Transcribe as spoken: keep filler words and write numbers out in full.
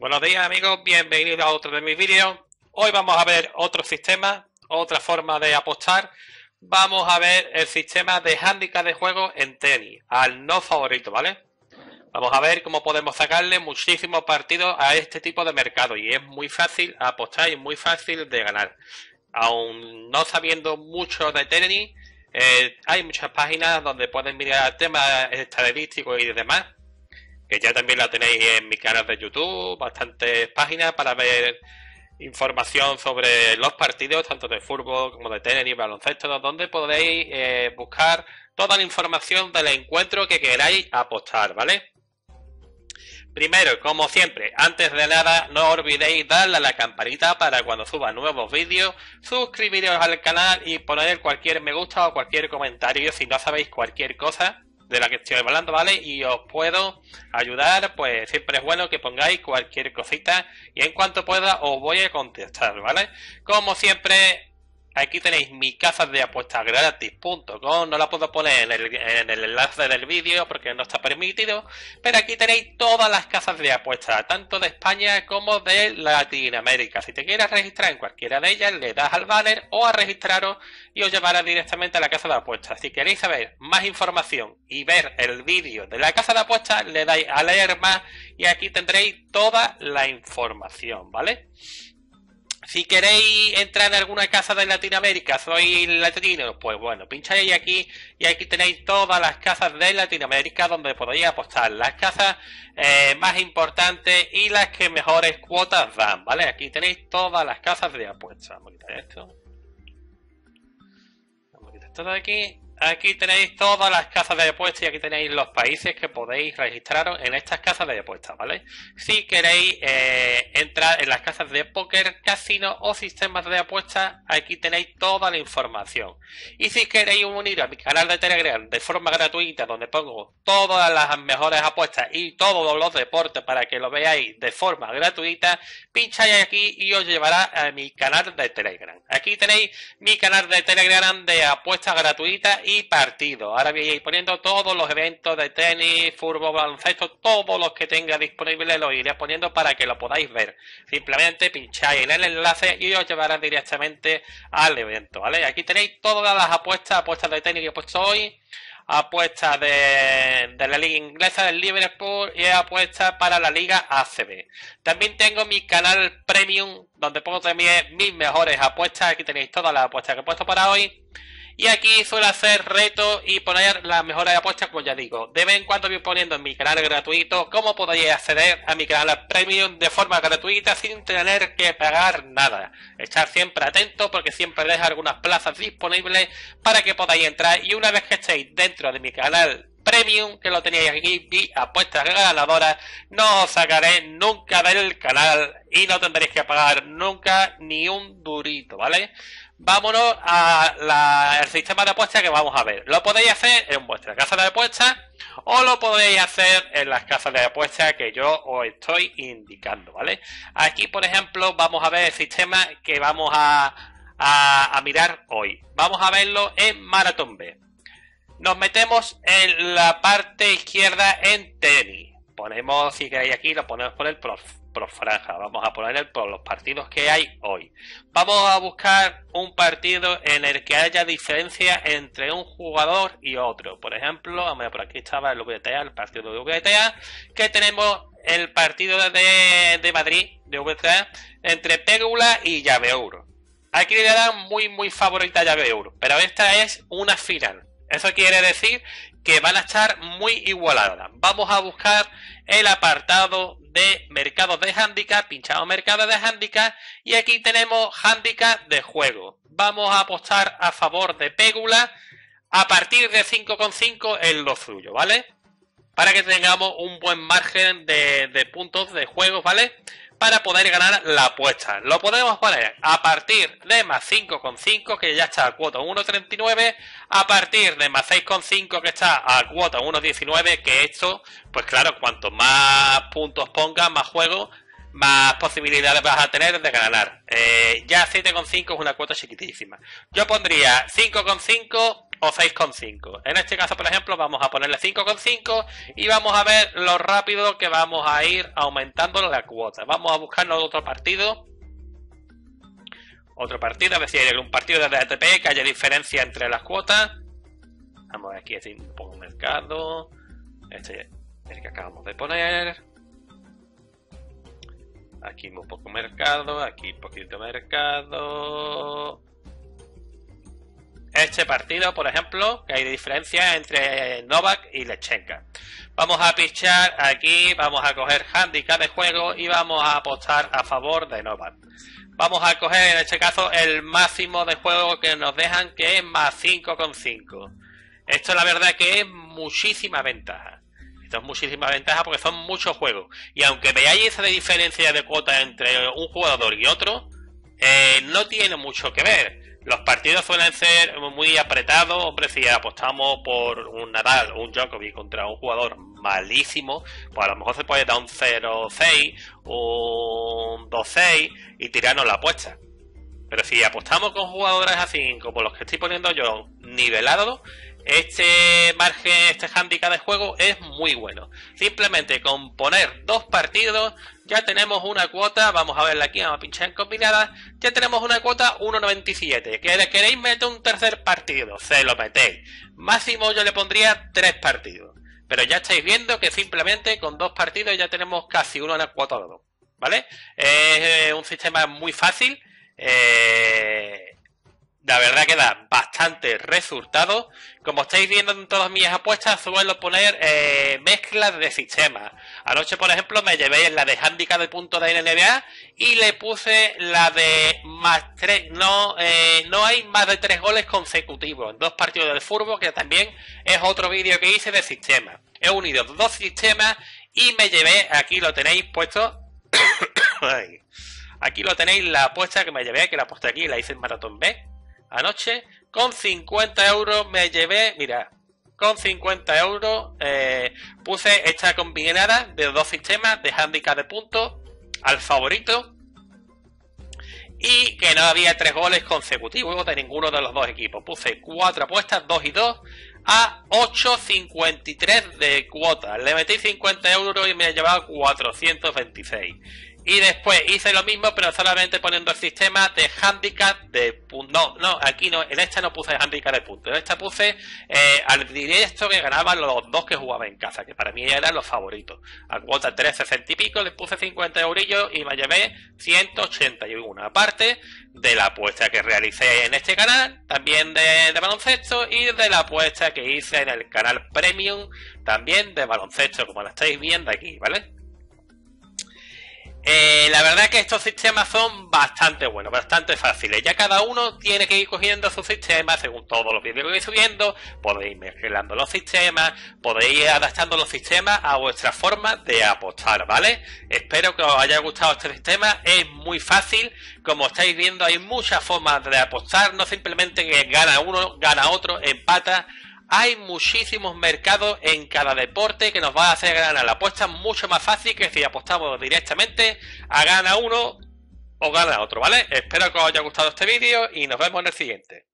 Buenos días amigos, bienvenidos a otro de mis vídeos. Hoy vamos a ver otro sistema, otra forma de apostar. Vamos a ver el sistema de handicap de juego en tenis, al no favorito, ¿vale? Vamos a ver cómo podemos sacarle muchísimos partidos a este tipo de mercado. Y es muy fácil apostar y muy fácil de ganar. Aún no sabiendo mucho de tenis, eh, hay muchas páginas donde pueden mirar temas estadísticos y demás, que ya también la tenéis en mi canal de YouTube, bastantes páginas para ver información sobre los partidos, tanto de fútbol como de tenis y baloncesto, donde podéis eh, buscar toda la información del encuentro que queráis apostar, ¿vale? Primero, como siempre, antes de nada, no olvidéis darle a la campanita para cuando suba nuevos vídeos, suscribiros al canal y poner cualquier me gusta o cualquier comentario si no sabéis cualquier cosa de la que estoy hablando, ¿vale? Y os puedo ayudar, pues siempre es bueno que pongáis cualquier cosita y en cuanto pueda os voy a contestar, ¿vale? Como siempre, aquí tenéis mi casa de apuestas gratis punto com, no la puedo poner en el, en el enlace del vídeo porque no está permitido, pero aquí tenéis todas las casas de apuestas, tanto de España como de Latinoamérica. Si te quieres registrar en cualquiera de ellas, le das al banner o a registraros y os llevará directamente a la casa de apuestas. Si queréis saber más información y ver el vídeo de la casa de apuestas, le dais a leer más y aquí tendréis toda la información, ¿vale? Si queréis entrar en alguna casa de Latinoamérica, sois latinos, pues bueno, pincháis aquí y aquí tenéis todas las casas de Latinoamérica donde podéis apostar. Las casas eh, más importantes y las que mejores cuotas dan, ¿vale? Aquí tenéis todas las casas de apuestas. Vamos a quitar esto. Vamos a quitar esto de aquí. Aquí tenéis todas las casas de apuestas y aquí tenéis los países que podéis registraros en estas casas de apuestas, ¿vale? Si queréis eh, entrar en las casas de póker, casino o sistemas de apuestas, aquí tenéis toda la información. Y si queréis unir a mi canal de Telegram de forma gratuita, donde pongo todas las mejores apuestas y todos los deportes para que lo veáis de forma gratuita, pincháis aquí y os llevará a mi canal de Telegram. Aquí tenéis mi canal de Telegram de apuestas gratuitas y partido. Ahora voy a ir poniendo todos los eventos de tenis, fútbol, baloncesto, todos los que tenga disponibles los iré poniendo para que lo podáis ver. Simplemente pincháis en el enlace y os llevará directamente al evento, ¿vale? Aquí tenéis todas las apuestas, apuestas de tenis que he puesto hoy, apuestas de, de la liga inglesa del Liverpool y apuestas para la liga A C B. También tengo mi canal premium donde pongo también mis mejores apuestas. Aquí tenéis todas las apuestas que he puesto para hoy. Y aquí suelo hacer retos y poner las mejores apuestas, como ya digo. De vez en cuando voy poniendo en mi canal gratuito cómo podéis acceder a mi canal premium de forma gratuita sin tener que pagar nada. Estar siempre atentos porque siempre dejo algunas plazas disponibles para que podáis entrar. Y una vez que estéis dentro de mi canal premium, que lo tenéis aquí, vi apuestas ganadoras, no os sacaré nunca del canal y no tendréis que pagar nunca ni un durito, ¿vale? Vámonos al sistema de apuestas que vamos a ver. Lo podéis hacer en vuestra casa de apuestas o lo podéis hacer en las casas de apuestas que yo os estoy indicando, ¿vale? Aquí, por ejemplo, vamos a ver el sistema que vamos a, a, a mirar hoy. Vamos a verlo en Marathon Bet. Nos metemos en la parte izquierda en tenis. Ponemos, si queréis aquí, lo ponemos por el prof. Por franja, vamos a poner el, por los partidos que hay hoy. Vamos a buscar un partido en el que haya diferencia entre un jugador y otro. Por ejemplo, vamos a ver, por aquí estaba el W T A, el partido de W T A, que tenemos el partido de, de Madrid, de W T A, entre Pegula y Llave Euro. Aquí le dan muy muy favorita a Llave Euro, pero esta es una final. Eso quiere decir que van a estar muy igualadas. Vamos a buscar el apartado de mercados de handicap, pinchamos mercados de handicap y aquí tenemos handicap de juego. Vamos a apostar a favor de Pegula a partir de cinco coma cinco en lo suyo, ¿vale? Para que tengamos un buen margen de, de puntos de juego, ¿vale? Para poder ganar la apuesta. Lo podemos poner a partir de más cinco coma cinco, que ya está a cuota uno coma treinta y nueve, a partir de más seis coma cinco, que está a cuota uno coma diecinueve, que esto, pues claro, cuanto más puntos ponga, más juego, más posibilidades vas a tener de ganar. Eh, ya siete coma cinco es una cuota chiquitísima. Yo pondría cinco coma cinco o seis coma cinco. En este caso, por ejemplo, vamos a ponerle cinco coma cinco y vamos a ver lo rápido que vamos a ir aumentando la cuota. Vamos a buscarnos otro partido. Otro partido, a ver si hay algún partido de D T P que haya diferencia entre las cuotas. Vamos aquí, así un poco mercado. Este es el que acabamos de poner. Aquí un poco mercado, aquí poquito mercado. Este partido, por ejemplo, que hay diferencia entre Novak y Lechenka. Vamos a pichar aquí, vamos a coger handicap de juego y vamos a apostar a favor de Novak. Vamos a coger en este caso el máximo de juego que nos dejan, que es más cinco coma cinco. Esto la verdad que es muchísima ventaja. Esto es muchísima ventaja porque son muchos juegos. Y aunque veáis esa diferencia de cuota entre un jugador y otro, eh, no tiene mucho que ver. Los partidos suelen ser muy apretados. Hombre, si apostamos por un Nadal o un Djokovic contra un jugador malísimo, pues a lo mejor se puede dar un cero seis, un dos seis y tirarnos la apuesta. Pero si apostamos con jugadores así como los que estoy poniendo yo, nivelados, este margen, este handicap de juego es muy bueno. Simplemente con poner dos partidos ya tenemos una cuota. Vamos a verla aquí, vamos a pinchar en combinadas. Ya tenemos una cuota uno noventa y siete. ¿Que le queréis meter un tercer partido? Se lo metéis. Máximo yo le pondría tres partidos. Pero ya estáis viendo que simplemente con dos partidos ya tenemos casi una cuota de dos. ¿Vale? Es un sistema muy fácil. Eh... La verdad que da bastante resultado. Como estáis viendo en todas mis apuestas, suelo poner eh, mezclas de sistemas. Anoche, por ejemplo, me llevé la de handicap de puntos de N B A y le puse la de más tres. No, eh, no hay más de tres goles consecutivos en dos partidos del fútbol, que también es otro vídeo que hice de sistemas. He unido dos sistemas y me llevé, aquí lo tenéis puesto. Aquí lo tenéis, la apuesta que me llevé, que la aposté aquí, la hice en Maratón B. Anoche, con cincuenta euros me llevé, mira, con cincuenta euros eh, puse esta combinada de dos sistemas de handicap de puntos al favorito y que no había tres goles consecutivos de ninguno de los dos equipos. Puse cuatro apuestas, dos y dos, a ocho cincuenta y tres de cuota. Le metí cincuenta euros y me he llevado cuatrocientos veintiséis. Y después hice lo mismo, pero solamente poniendo el sistema de handicap de puntos. No, no, aquí no, en esta no puse handicap de puntos. En esta puse eh, al directo que ganaban los dos que jugaban en casa, que para mí eran los favoritos. A cuota tres sesenta y pico le puse cincuenta eurillos y me llevé ciento ochenta y uno. Aparte de la apuesta que realicé en este canal, también de, de baloncesto, y de la apuesta que hice en el canal Premium, también de baloncesto, como la estáis viendo aquí, ¿vale? Eh, la verdad que estos sistemas son bastante buenos, bastante fáciles. Ya cada uno tiene que ir cogiendo su sistema según todos los vídeos que voy subiendo. Podéis ir mezclando los sistemas, podéis ir adaptando los sistemas a vuestra forma de apostar, ¿vale? Espero que os haya gustado este sistema. Es muy fácil. Como estáis viendo, hay muchas formas de apostar. No simplemente que gana uno, gana otro, empata. Hay muchísimos mercados en cada deporte que nos va a hacer ganar la apuesta mucho más fácil que si apostamos directamente a gana uno o gana otro, ¿vale? Espero que os haya gustado este vídeo y nos vemos en el siguiente.